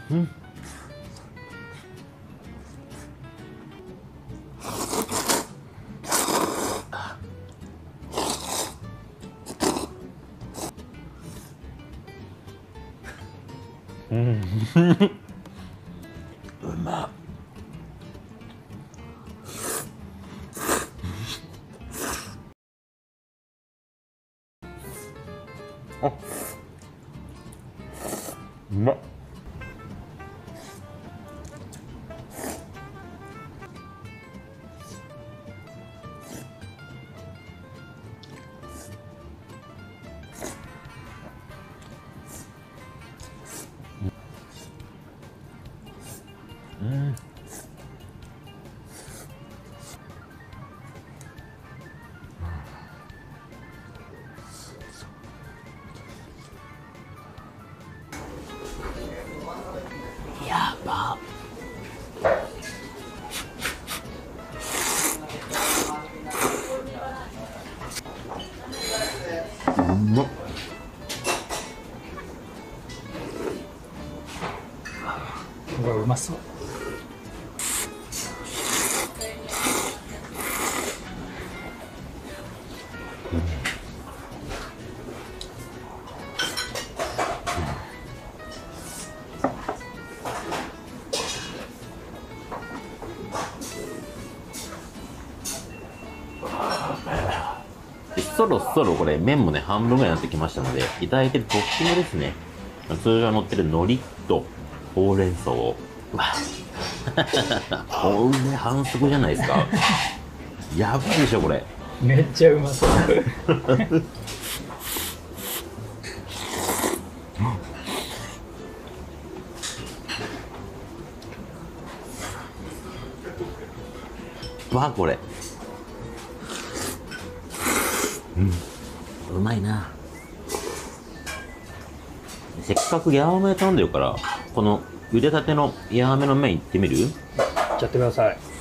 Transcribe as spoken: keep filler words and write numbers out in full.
うん。うん。うまっ。あ、うまっ。うん。やばっ。うまっ。 うわ、うまそう。 そろそろこれ麺もね半分ぐらいになってきましたので、いただいてるトッピングですね。通常乗ってる海苔とほうれん草を、うわこれ反則じゃないですか。やばいでしょこれ。 めっちゃうまそうわこれ、うん、うまいな。せっかくヤーメン頼んでるから、この茹でたてのヤーメンの麺いってみる？ いっちゃってください。